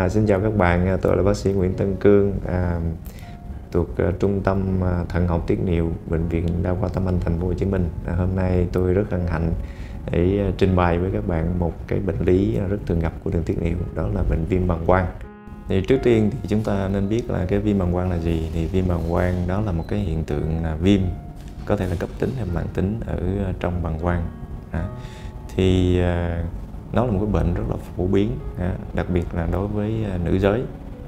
Xin chào các bạn, tôi là bác sĩ Nguyễn Tân Cương, thuộc Trung tâm Thận học tiết niệu Bệnh viện Đa khoa Tâm Anh, thành phố Hồ Chí Minh. Hôm nay tôi rất hân hạnh để trình bày với các bạn một cái bệnh lý rất thường gặp của đường tiết niệu, đó là bệnh viêm bàng quang. Thì trước tiên thì chúng ta nên biết là cái viêm bàng quang là gì. Thì viêm bàng quang đó là một cái hiện tượng viêm, có thể là cấp tính hay mãn tính ở trong bàng quang. Thì nó là một cái bệnh rất là phổ biến, đặc biệt là đối với nữ giới.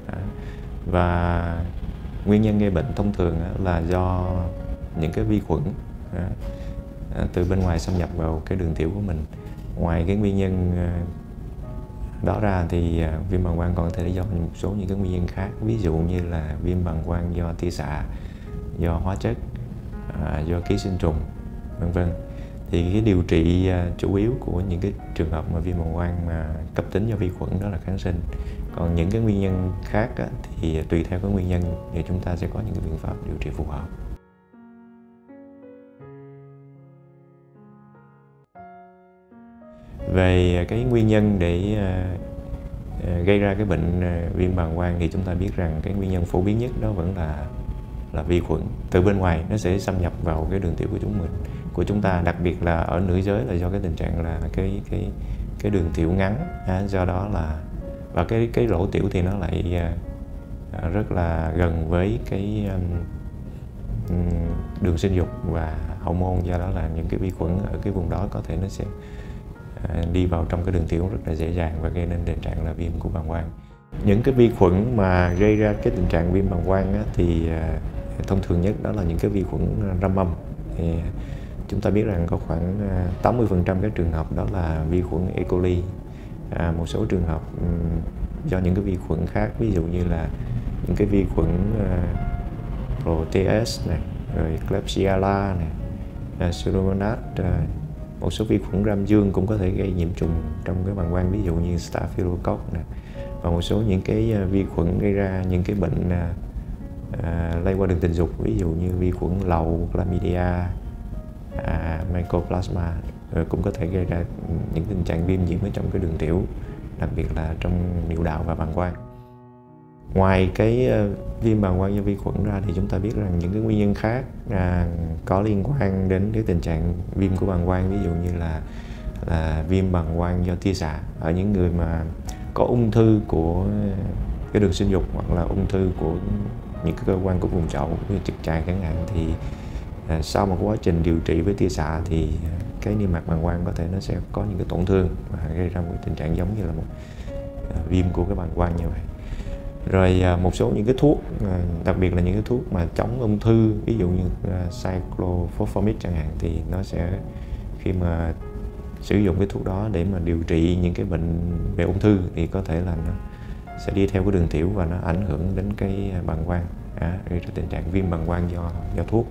Và nguyên nhân gây bệnh thông thường là do những cái vi khuẩn từ bên ngoài xâm nhập vào cái đường tiểu của mình. Ngoài cái nguyên nhân đó ra thì viêm bàng quang còn có thể do một số những cái nguyên nhân khác, ví dụ như là viêm bàng quang do tia xạ, do hóa chất, do ký sinh trùng, vân vân. Thì cái điều trị chủ yếu của những cái trường hợp mà viêm bàng quang mà cấp tính do vi khuẩn đó là kháng sinh. Còn những cái nguyên nhân khác thì tùy theo cái nguyên nhân thì chúng ta sẽ có những cái biện pháp điều trị phù hợp. Về cái nguyên nhân để gây ra cái bệnh viêm bàng quang thì chúng ta biết rằng cái nguyên nhân phổ biến nhất đó vẫn là vi khuẩn từ bên ngoài, nó sẽ xâm nhập vào cái đường tiểu của chúng ta, đặc biệt là ở nữ giới là do cái tình trạng là cái đường tiểu ngắn, do đó là và cái lỗ tiểu thì nó lại rất là gần với cái đường sinh dục và hậu môn, do đó là những cái vi khuẩn ở cái vùng đó có thể nó sẽ đi vào trong cái đường tiểu rất là dễ dàng và gây nên tình trạng là viêm của bàng quang. Những cái vi khuẩn mà gây ra cái tình trạng viêm bàng quang thì thông thường nhất đó là những cái vi khuẩn răm mâm. Thì chúng ta biết rằng có khoảng 80% các trường hợp đó là vi khuẩn E. coli. Một số trường hợp do những cái vi khuẩn khác, ví dụ như là những cái vi khuẩn Proteus này, rồi Klebsiella này, Pseudomonas, một số vi khuẩn gram dương cũng có thể gây nhiễm trùng trong cái bàng quang, ví dụ như Staphylococcus này, và một số những cái vi khuẩn gây ra những cái bệnh lây qua đường tình dục, ví dụ như vi khuẩn lậu, Chlamydia, Mycoplasma cũng có thể gây ra những tình trạng viêm nhiễm ở trong cái đường tiểu, đặc biệt là trong niệu đạo và bàng quang. Ngoài cái viêm bàng quang do vi khuẩn ra thì chúng ta biết rằng những cái nguyên nhân khác có liên quan đến cái tình trạng viêm của bàng quang, ví dụ như là viêm bàng quang do tia xạ ở những người mà có ung thư của cái đường sinh dục hoặc là ung thư của những cái cơ quan của vùng chậu như trực tràng chẳng hạn. Thì sau một quá trình điều trị với tia xạ thì cái niêm mạc bàng quang có thể nó sẽ có những cái tổn thương và gây ra một tình trạng giống như là một viêm của cái bàng quang như vậy. Rồi một số những cái thuốc, đặc biệt là những cái thuốc mà chống ung thư, ví dụ như cyclophosphamide chẳng hạn, thì nó sẽ khi mà sử dụng cái thuốc đó để mà điều trị những cái bệnh về ung thư thì có thể là nó sẽ đi theo cái đường tiểu và nó ảnh hưởng đến cái bàng quang, gây ra tình trạng viêm bàng quang do thuốc.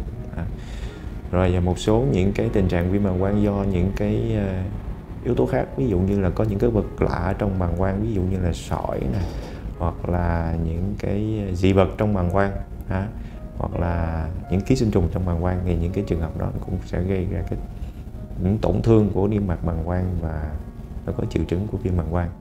Rồi một số những cái tình trạng viêm bàng quang do những cái yếu tố khác, ví dụ như là có những cái vật lạ trong bàng quang, ví dụ như là sỏi này, hoặc là những cái dị vật trong bàng quang, hoặc là những ký sinh trùng trong bàng quang, thì những cái trường hợp đó cũng sẽ gây ra những tổn thương của niêm mạc bàng quang và nó có triệu chứng của viêm bàng quang.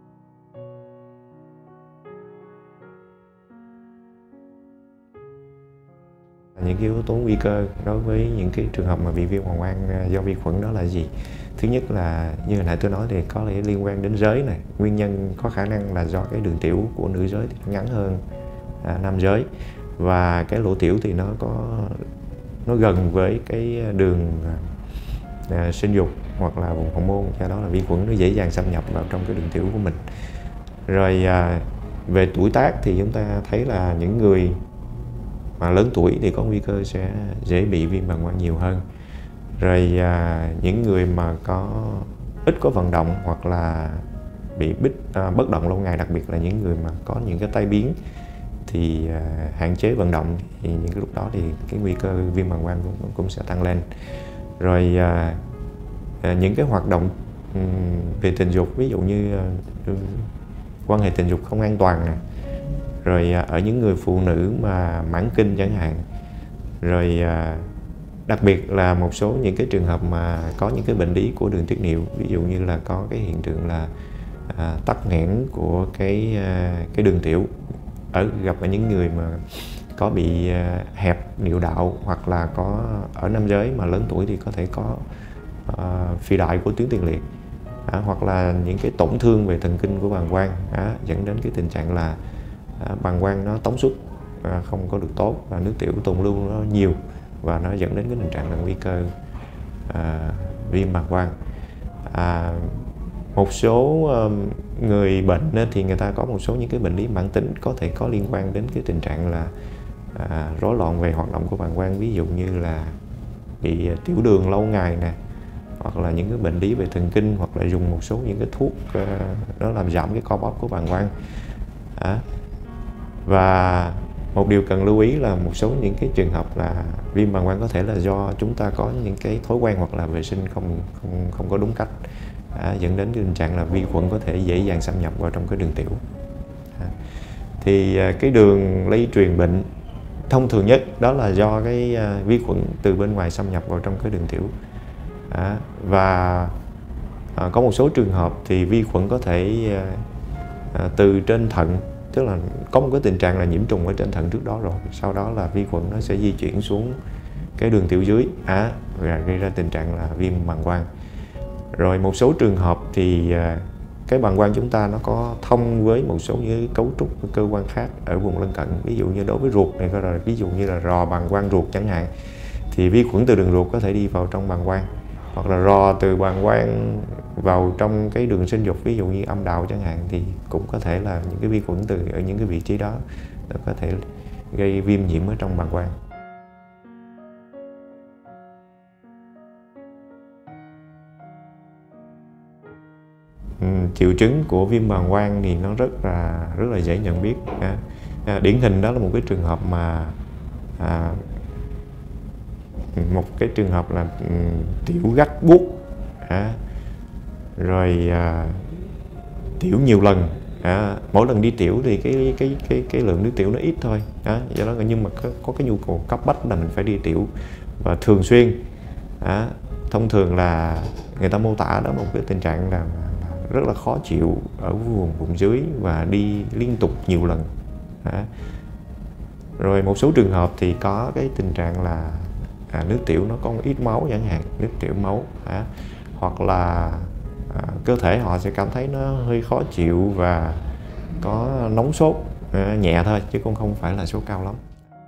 Những cái yếu tố nguy cơ đối với những cái trường hợp mà bị viêm bàng quang do vi khuẩn đó là gì? Thứ nhất là như hồi nãy tôi nói thì có thể liên quan đến giới này. Nguyên nhân có khả năng là do cái đường tiểu của nữ giới thì nó ngắn hơn nam giới, và cái lỗ tiểu thì nó gần với cái đường sinh dục hoặc là vùng hậu môn, do đó là vi khuẩn nó dễ dàng xâm nhập vào trong cái đường tiểu của mình. Rồi về tuổi tác thì chúng ta thấy là những người mà lớn tuổi thì có nguy cơ sẽ dễ bị viêm bàng quang nhiều hơn. Rồi những người mà ít có vận động hoặc là bị bất động lâu ngày, đặc biệt là những người mà có những cái tai biến thì hạn chế vận động, thì những cái lúc đó thì cái nguy cơ viêm bàng quang cũng sẽ tăng lên. Rồi những cái hoạt động về tình dục, ví dụ như quan hệ tình dục không an toàn này, rồi ở những người phụ nữ mà mãn kinh chẳng hạn, rồi đặc biệt là một số những cái trường hợp mà có những cái bệnh lý của đường tiết niệu, ví dụ như là có cái hiện tượng là tắc nghẽn của cái đường tiểu gặp ở những người mà có bị hẹp niệu đạo, hoặc là có ở nam giới mà lớn tuổi thì có thể có phi đại của tuyến tiền liệt, hoặc là những cái tổn thương về thần kinh của bàng quang dẫn đến cái tình trạng là bàng quang nó tống xuất không có được tốt và nước tiểu tồn lưu nó nhiều, và nó dẫn đến cái tình trạng là nguy cơ viêm bàng quang. Một số người bệnh thì người ta có một số những cái bệnh lý mãn tính có thể có liên quan đến cái tình trạng là rối loạn về hoạt động của bàng quang, ví dụ như là bị tiểu đường lâu ngày nè, hoặc là những cái bệnh lý về thần kinh, hoặc là dùng một số những cái thuốc nó làm giảm cái co bóp của bàng quang. Và một điều cần lưu ý là một số những cái trường hợp là viêm bàng quang có thể là do chúng ta có những cái thói quen hoặc là vệ sinh không có đúng cách, dẫn đến cái tình trạng là vi khuẩn có thể dễ dàng xâm nhập vào trong cái đường tiểu. Thì cái đường lây truyền bệnh thông thường nhất đó là do cái vi khuẩn từ bên ngoài xâm nhập vào trong cái đường tiểu. Và có một số trường hợp thì vi khuẩn có thể từ trên thận, tức là có một cái tình trạng là nhiễm trùng ở trên thận trước đó rồi, sau đó là vi khuẩn nó sẽ di chuyển xuống cái đường tiểu dưới và gây ra tình trạng là viêm bàng quang. Rồi một số trường hợp thì cái bàng quang chúng ta nó có thông với một số những cấu trúc cơ quan khác ở vùng lân cận, ví dụ như đối với ruột này, ví dụ như là rò bàng quang ruột chẳng hạn, thì vi khuẩn từ đường ruột có thể đi vào trong bàng quang, hoặc là rò từ bàng quang vào trong cái đường sinh dục, ví dụ như âm đạo chẳng hạn, thì cũng có thể là những cái vi khuẩn từ ở những cái vị trí đó có thể gây viêm nhiễm ở trong bàng quang. Triệu chứng của viêm bàng quang thì nó rất là dễ nhận biết. Điển hình đó là một cái trường hợp mà là tiểu gắt buốt, rồi tiểu nhiều lần, mỗi lần đi tiểu thì cái lượng nước tiểu nó ít thôi, do đó nhưng mà có cái nhu cầu cấp bách là mình phải đi tiểu và thường xuyên. Thông thường là người ta mô tả đó một cái tình trạng là rất là khó chịu ở vùng dưới và đi liên tục nhiều lần. Rồi một số trường hợp thì có cái tình trạng là nước tiểu nó có ít máu chẳng hạn, nước tiểu máu, hoặc là cơ thể họ sẽ cảm thấy nó hơi khó chịu và có nóng sốt nhẹ thôi, chứ cũng không phải là sốt cao lắm.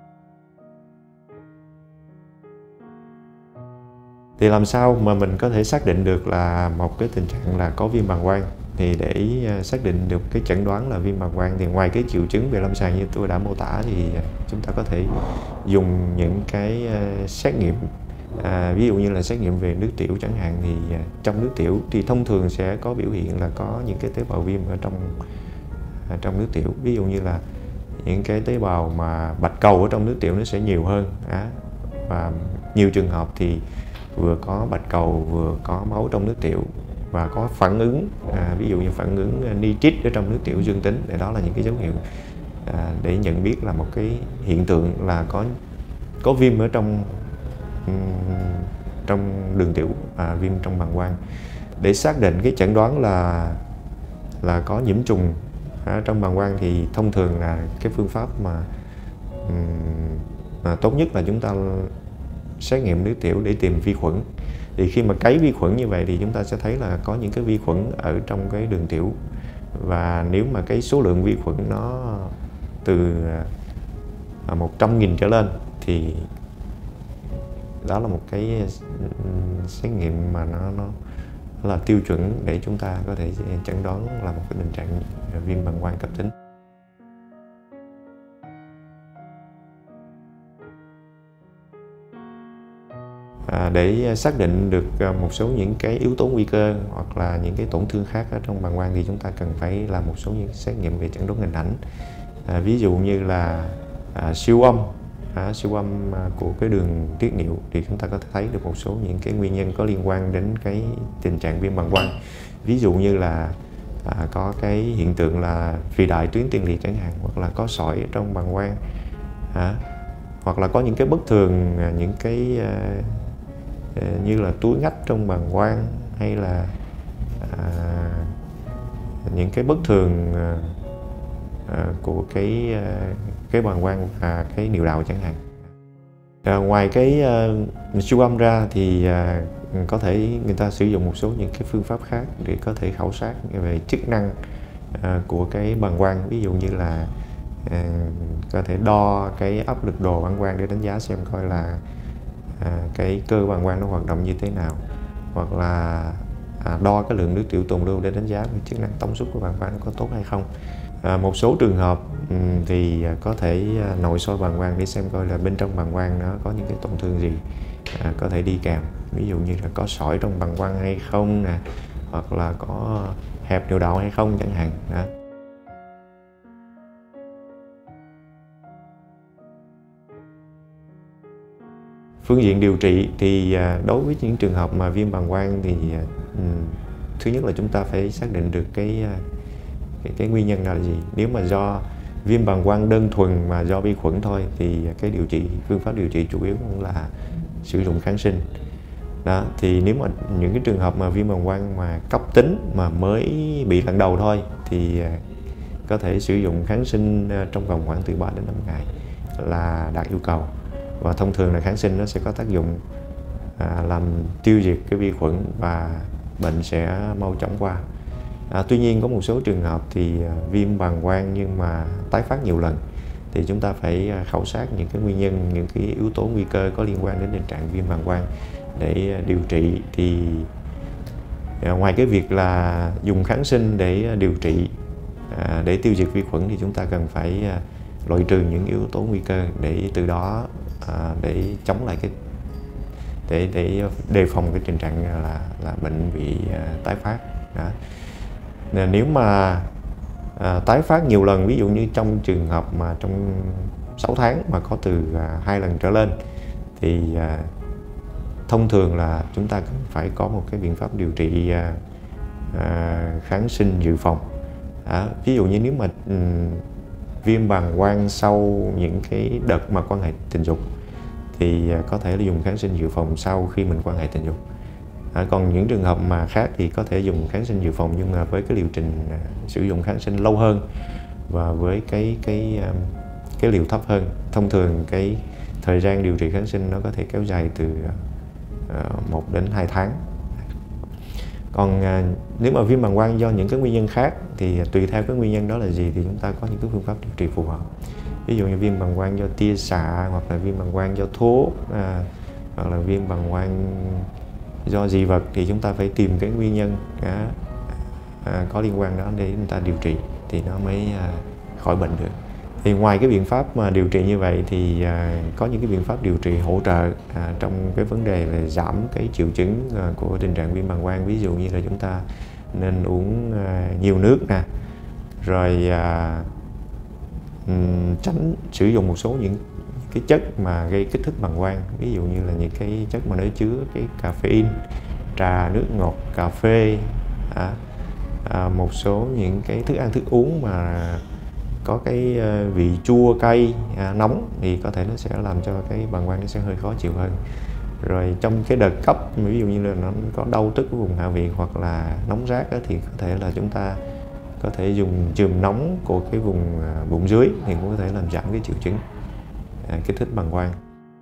Thì làm sao mà mình có thể xác định được là một cái tình trạng là có viêm bàng quang? Thì để xác định được cái chẩn đoán là viêm bàng quang thì ngoài cái triệu chứng về lâm sàng như tôi đã mô tả thì chúng ta có thể dùng những cái xét nghiệm, ví dụ như là xét nghiệm về nước tiểu chẳng hạn. Thì trong nước tiểu thì thông thường sẽ có biểu hiện là có những cái tế bào viêm ở trong nước tiểu, ví dụ như là những cái tế bào mà bạch cầu ở trong nước tiểu nó sẽ nhiều hơn, và nhiều trường hợp thì vừa có bạch cầu vừa có máu trong nước tiểu và có phản ứng, ví dụ như phản ứng nitrit ở trong nước tiểu dương tính. Để đó là những cái dấu hiệu để nhận biết là một cái hiện tượng là có viêm ở trong đường tiểu, viêm trong bàng quang. Để xác định cái chẩn đoán là có nhiễm trùng trong bàng quang thì thông thường là cái phương pháp mà tốt nhất là chúng ta xét nghiệm nước tiểu để tìm vi khuẩn. Thì khi mà cấy vi khuẩn như vậy thì chúng ta sẽ thấy là có những cái vi khuẩn ở trong cái đường tiểu, và nếu mà cái số lượng vi khuẩn nó từ 100.000 trở lên thì đó là một cái xét nghiệm mà nó là tiêu chuẩn để chúng ta có thể chẩn đoán là một cái tình trạng viêm bàng quang cấp tính. Để xác định được một số những cái yếu tố nguy cơ hoặc là những cái tổn thương khác ở trong bàng quang thì chúng ta cần phải làm một số những xét nghiệm về chẩn đoán hình ảnh. Ví dụ như là siêu âm của cái đường tiết niệu thì chúng ta có thể thấy được một số những cái nguyên nhân có liên quan đến cái tình trạng viêm bàng quang. Ví dụ như là có cái hiện tượng là phi đại tuyến tiền liệt chẳng hạn, hoặc là có sỏi ở trong bàng quang, hoặc là có những cái bất thường, những cái như là túi ngách trong bàng quang, hay là những cái bất thường của cái bàng quang và cái niệu đạo chẳng hạn. Ngoài cái siêu âm ra thì có thể người ta sử dụng một số những cái phương pháp khác để có thể khảo sát về chức năng của cái bàng quang, ví dụ như là có thể đo cái áp lực đồ bàng quang để đánh giá xem coi là cái cơ bàng quang nó hoạt động như thế nào, hoặc là đo cái lượng nước tiểu tồn lưu để đánh giá về chức năng tống xuất của bàng quang có tốt hay không. Một số trường hợp thì có thể nội soi bàng quang để xem coi là bên trong bàng quang nó có những cái tổn thương gì có thể đi kèm, ví dụ như là có sỏi trong bàng quang hay không nè, hoặc là có hẹp niệu đạo hay không chẳng hạn. Đó. Phương diện điều trị thì đối với những trường hợp mà viêm bàng quang thì thứ nhất là chúng ta phải xác định được cái nguyên nhân là gì. Nếu mà do viêm bàng quang đơn thuần mà do vi khuẩn thôi thì cái phương pháp điều trị chủ yếu cũng là sử dụng kháng sinh. Đó, thì nếu mà những cái trường hợp mà viêm bàng quang mà cấp tính mà mới bị lần đầu thôi thì có thể sử dụng kháng sinh trong vòng khoảng từ 3 đến 5 ngày là đạt yêu cầu. Và thông thường là kháng sinh nó sẽ có tác dụng làm tiêu diệt cái vi khuẩn và bệnh sẽ mau chóng qua. Tuy nhiên có một số trường hợp thì viêm bàng quang nhưng mà tái phát nhiều lần thì chúng ta phải khảo sát những cái nguyên nhân, những cái yếu tố nguy cơ có liên quan đến tình trạng viêm bàng quang để điều trị. Thì ngoài cái việc là dùng kháng sinh để điều trị, để tiêu diệt vi khuẩn thì chúng ta cần phải loại trừ những yếu tố nguy cơ để từ đó để chống lại để đề phòng cái tình trạng là bệnh bị tái phát. Đó. Nếu mà tái phát nhiều lần, ví dụ như trong trường hợp mà trong 6 tháng mà có từ 2 lần trở lên thì thông thường là chúng ta cần phải có một cái biện pháp điều trị kháng sinh dự phòng. Ví dụ như nếu mà viêm bàng quang sau những cái đợt mà quan hệ tình dục thì có thể là dùng kháng sinh dự phòng sau khi mình quan hệ tình dục. Còn những trường hợp mà khác thì có thể dùng kháng sinh dự phòng nhưng mà với cái liệu trình sử dụng kháng sinh lâu hơn và với cái liều thấp hơn. Thông thường cái thời gian điều trị kháng sinh nó có thể kéo dài từ 1 đến 2 tháng. Còn nếu mà viêm bàng quang do những cái nguyên nhân khác thì tùy theo cái nguyên nhân đó là gì thì chúng ta có những cái phương pháp điều trị phù hợp. Ví dụ như viêm bàng quang do tia xạ, hoặc là viêm bàng quang do thuốc, hoặc là viêm bàng quang do dị vật thì chúng ta phải tìm cái nguyên nhân có liên quan đó để chúng ta điều trị thì nó mới khỏi bệnh được. Thì ngoài cái biện pháp mà điều trị như vậy thì có những cái biện pháp điều trị hỗ trợ trong cái vấn đề là giảm cái triệu chứng của tình trạng viêm bàng quang. Ví dụ như là chúng ta nên uống nhiều nước nè, rồi tránh sử dụng một số những cái chất mà gây kích thích bàng quang, ví dụ như là những cái chất mà nó chứa cái caffeine, trà, nước ngọt, cà phê, một số những cái thức ăn thức uống mà có cái vị chua cay nóng thì có thể nó sẽ làm cho cái bàng quang nó sẽ hơi khó chịu hơn. Rồi trong cái đợt cấp ví dụ như là nó có đau tức ở vùng hạ viện hoặc là nóng rát thì có thể là chúng ta có thể dùng chườm nóng của cái vùng bụng dưới thì cũng có thể làm giảm cái triệu chứng kích thích bàng quang.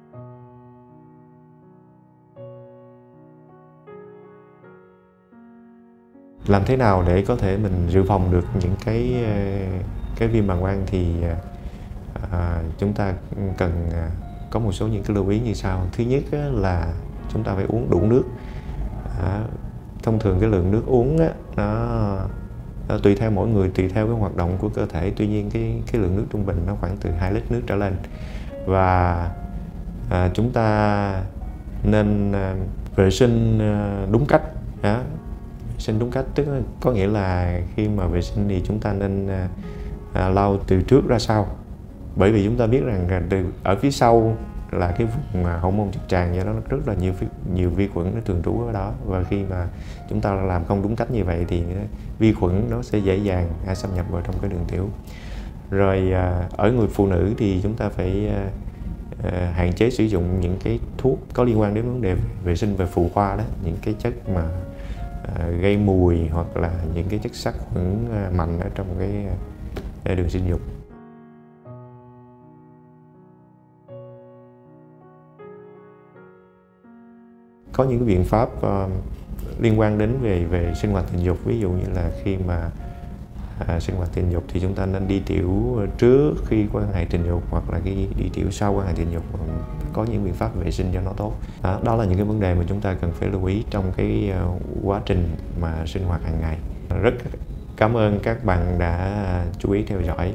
Làm thế nào để có thể mình dự phòng được những cái viêm bàng quang thì chúng ta cần có một số những cái lưu ý như sau. Thứ nhất là chúng ta phải uống đủ nước. Thông thường cái lượng nước uống nó tùy theo mỗi người, tùy theo cái hoạt động của cơ thể. Tuy nhiên cái lượng nước trung bình nó khoảng từ 2 lít nước trở lên. Và chúng ta nên vệ sinh đúng cách. Vệ sinh đúng cách tức là có nghĩa là khi mà vệ sinh thì chúng ta nên lau từ trước ra sau. Bởi vì chúng ta biết rằng từ ở phía sau là cái vùng hậu môn trực tràng, do đó nó rất là nhiều vi khuẩn nó thường trú ở đó, và khi mà chúng ta làm không đúng cách như vậy thì vi khuẩn nó sẽ dễ dàng xâm nhập vào trong cái đường tiểu. Rồi ở người phụ nữ thì chúng ta phải hạn chế sử dụng những cái thuốc có liên quan đến vấn đề vệ sinh về phụ khoa đó, những cái chất mà gây mùi hoặc là những cái chất sát khuẩn mạnh ở trong cái đường sinh dục. Có những cái biện pháp liên quan đến về sinh hoạt tình dục, ví dụ như là khi mà sinh hoạt tình dục thì chúng ta nên đi tiểu trước khi quan hệ tình dục, hoặc là khi đi tiểu sau quan hệ tình dục, có những biện pháp vệ sinh cho nó tốt. Đó là những cái vấn đề mà chúng ta cần phải lưu ý trong cái quá trình mà sinh hoạt hàng ngày. Rất cảm ơn các bạn đã chú ý theo dõi.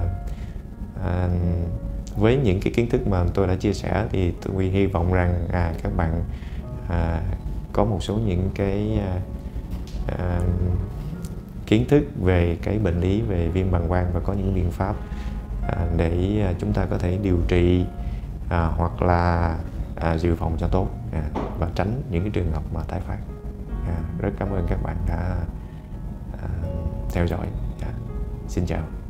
Với những cái kiến thức mà tôi đã chia sẻ thì tôi hy vọng rằng các bạn có một số những cái kiến thức về cái bệnh lý về viêm bàng quang và có những biện pháp để chúng ta có thể điều trị hoặc là dự phòng cho tốt và tránh những cái trường hợp mà tái phát. Rất cảm ơn các bạn đã theo dõi. Xin chào.